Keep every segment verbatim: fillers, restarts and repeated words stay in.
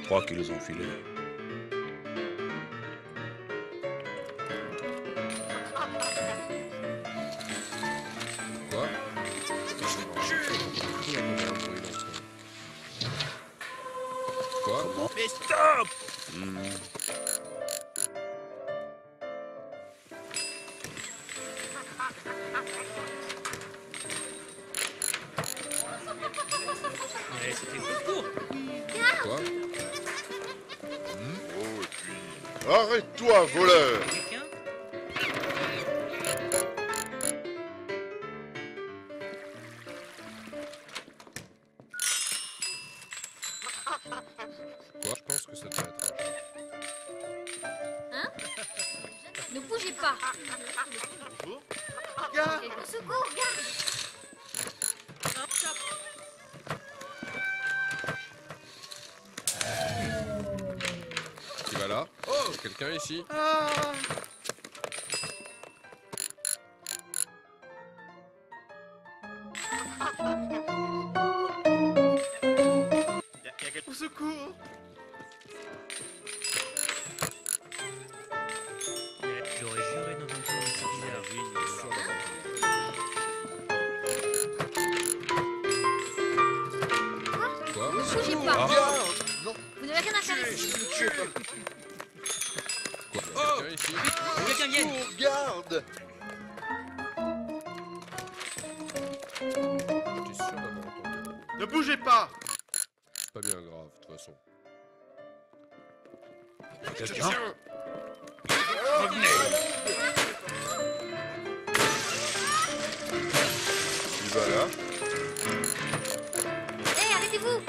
crois qu'ils les ont filés. Quoi? Quoi? Comment? Mais stop! Mmh. Mais c'était beaucoup. Quoi? Mmh. Oh, et puis... Arrête-toi, voleur! Quelqu'un? Quoi? Je pense que ça doit être... Hein? Ne bougez pas. Bonjour. Gars! Au secours, garde. Hop, hop. Qui va là? Oh! Quelqu'un ici? Ah! Au secours! J'aurais juré dans un temps aussi bizarre. Quoi? Ne bougez pas. Regarde! Non! Vous n'avez rien à faire ici. Tu es pas... Quoi? Oh! Quelqu'un ici? Quelqu'un vienne! Oh, regarde! J'étais sûr d'avoir entendu. Ne bougez pas! C'est pas bien grave, de toute façon. Quelqu'un? Il va là. Hé, arrêtez-vous.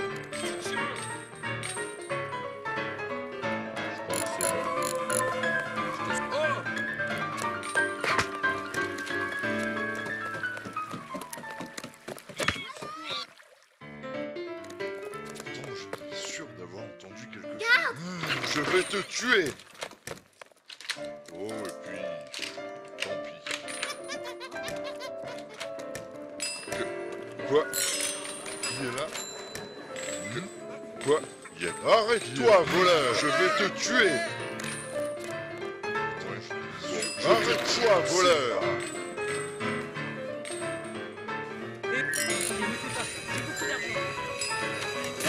Je crois que c'est bon. Attends, j'étais sûr d'avoir entendu quelque chose. Je vais te tuer! Oh, et puis... Tant pis. Que... Quoi? Il est là? Que... Quoi? Il est... Arrête-toi, voleur! Je vais te tuer! Arrête-toi, voleur! Ne me fais pas, j'ai beaucoup d'argent.